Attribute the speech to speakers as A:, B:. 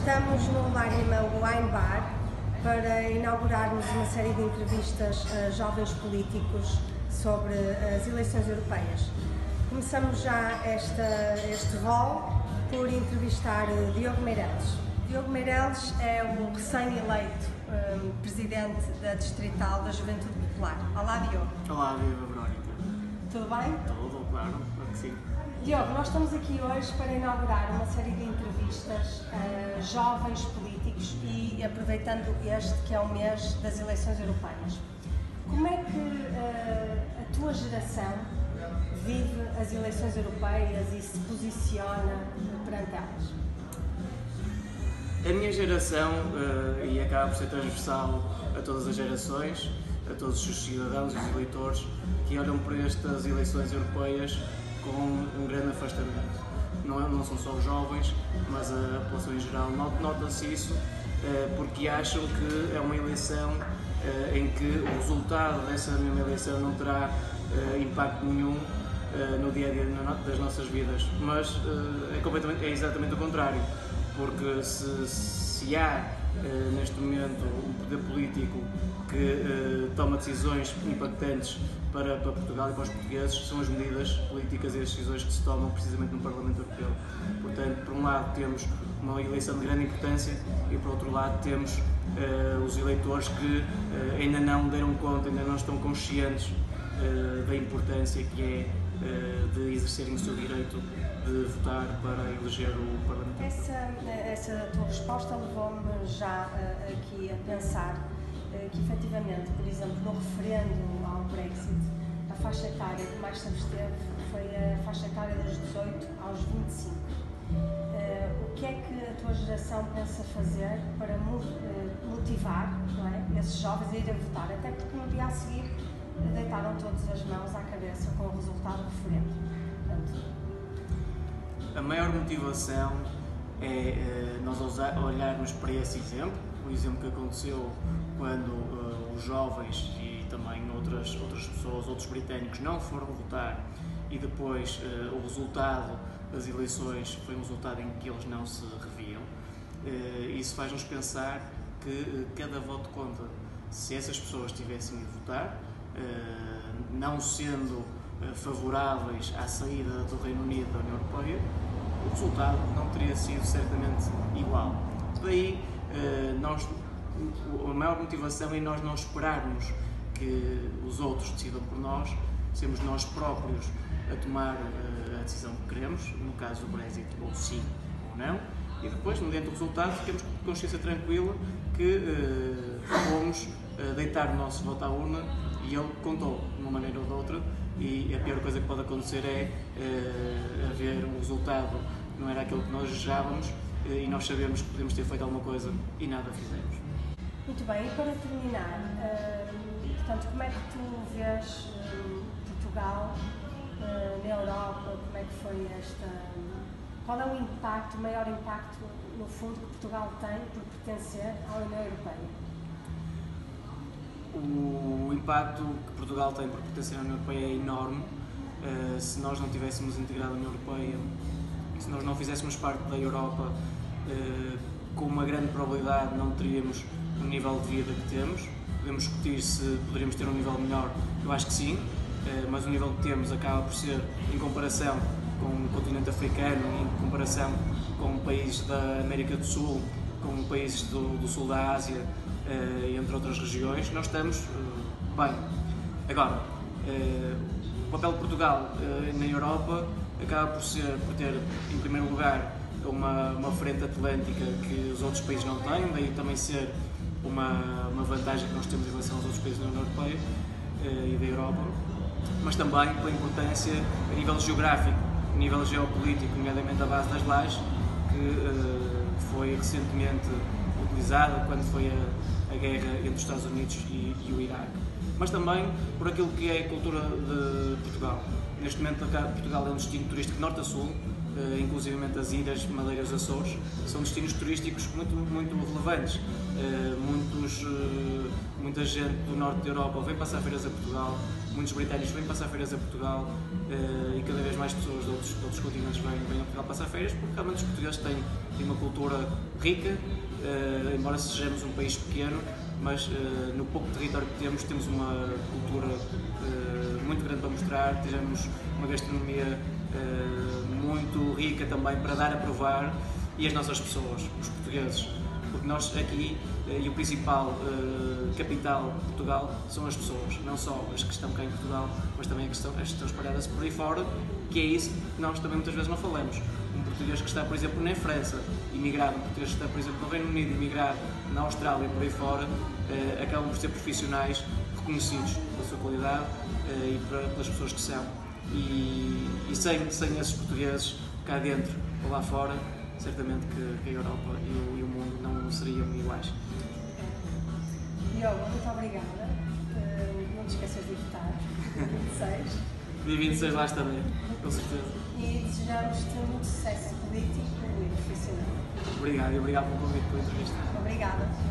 A: Estamos no Lágrima Wine Bar para inaugurarmos uma série de entrevistas a jovens políticos sobre as eleições europeias. Começamos já este rol por entrevistar Diogo Meireles. Diogo Meireles é o recém-eleito presidente da Distrital da Juventude Popular. Olá, Diogo.
B: Olá, viva Verónica.
A: Tudo bem?
B: Tudo, claro que sim.
A: Diogo, nós estamos aqui hoje para inaugurar uma série de entrevistas a jovens políticos e aproveitando este que é o mês das eleições europeias. Como é que a tua geração vive as eleições europeias e se posiciona perante elas?
B: A minha geração, e acaba por ser transversal a todas as gerações, a todos os cidadãos e os eleitores, que olham para estas eleições europeias com um grande afastamento. Não são só os jovens, mas a população em geral. Nota-se isso porque acham que é uma eleição em que o resultado dessa mesma eleição não terá impacto nenhum no dia-a-dia das nossas vidas. Mas é exatamente o contrário, porque se há neste momento um poder político que toma decisões impactantes para Portugal e para os portugueses, são as medidas políticas e as decisões que se tomam precisamente no Parlamento Europeu. Portanto, por um lado temos uma eleição de grande importância e por outro lado temos os eleitores que ainda não deram conta, ainda não estão conscientes da importância que é de exercerem o seu direito de votar para eleger o Parlamento Europeu.
A: Essa tua resposta levou-me já aqui a pensar que efetivamente, por exemplo, no referendo ao Brexit, a faixa etária que mais se absteve foi a faixa etária dos 18 aos 25. O que é que a tua geração pensa fazer para motivar, não é, esses jovens a irem votar? Até porque no dia a seguir deitaram todas as mãos à cabeça com o resultado do referendo. Portanto,
B: a maior motivação é nós olharmos para esse exemplo, o exemplo que aconteceu quando os jovens e também outras pessoas, outros britânicos não foram votar e depois o resultado das eleições foi um resultado em que eles não se reviam. Isso faz-nos pensar que cada voto conta. Se essas pessoas tivessem ido votar, não sendo favoráveis à saída do Reino Unido da União Europeia, o resultado não teria sido certamente igual. Daí, a maior motivação é nós não esperarmos que os outros decidam por nós, sermos nós próprios a tomar a decisão que queremos, no caso do Brexit, ou sim ou não, e depois, mediante o resultado, ficamos com consciência tranquila que fomos deitar o nosso voto à urna e ele contou de uma maneira ou de outra, e a pior coisa que pode acontecer é haver um resultado que não era aquele que nós desejávamos e nós sabemos que podemos ter feito alguma coisa e nada fizemos.
A: Muito bem, e para terminar, portanto, como é que tu vês Portugal na Europa? Como é que foi qual é o impacto, o maior impacto, no fundo, que Portugal tem por pertencer à União Europeia?
B: O impacto que Portugal tem por pertencer à União Europeia é enorme. Se nós não tivéssemos integrado a União Europeia, se nós não fizéssemos parte da Europa, com uma grande probabilidade não teríamos o nível de vida que temos. Podemos discutir se poderíamos ter um nível melhor, eu acho que sim, mas o nível que temos acaba por ser, em comparação com o continente africano, em comparação com países da América do Sul, com países do sul da Ásia, entre outras regiões, nós estamos bem. Agora, o papel de Portugal na Europa acaba por ter, em primeiro lugar, uma frente atlântica que os outros países não têm, daí também ser uma vantagem que nós temos em relação aos outros países da União Europeia e da Europa, mas também pela importância a nível geográfico, a nível geopolítico, nomeadamente a base das lajes, que foi recentemente utilizada quando foi a guerra entre os Estados Unidos e o Iraque, mas também por aquilo que é a cultura de Portugal. Neste momento, Portugal é um destino turístico norte a sul, inclusivamente as ilhas, Madeira e os Açores, são destinos turísticos muito relevantes. Muita gente do norte da Europa vem passar feiras a Portugal, muitos britânicos vêm passar feiras a Portugal e cada vez mais pessoas de outros continentes vêm a Portugal passar feiras, porque realmente os portugueses têm uma cultura rica, embora sejamos um país pequeno, mas no pouco território que temos uma cultura muito grande para mostrar, temos uma gastronomia muito rica também para dar a provar, e as nossas pessoas, os portugueses, porque nós aqui, e o principal capital de Portugal são as pessoas, não só as que estão cá em Portugal, mas também as que estão espalhadas por aí fora, que é isso que nós também muitas vezes não falamos. Um português que está, por exemplo, na França, imigrado, um português que está, por exemplo, no Reino Unido, imigrado, na Austrália e por aí fora, acabam por ser profissionais reconhecidos pela sua qualidade e pelas pessoas que são. E sem esses portugueses cá dentro ou lá fora, certamente que a Europa e o mundo não seriam iguais.
A: Diogo, muito obrigada. Não te esqueças de votar, dia 26.
B: Dia 26 lá estarei, com certeza.
A: E desejamos-te muito sucesso político e profissional.
B: Obrigado, e obrigado pelo convite, pela entrevista.
A: Obrigada.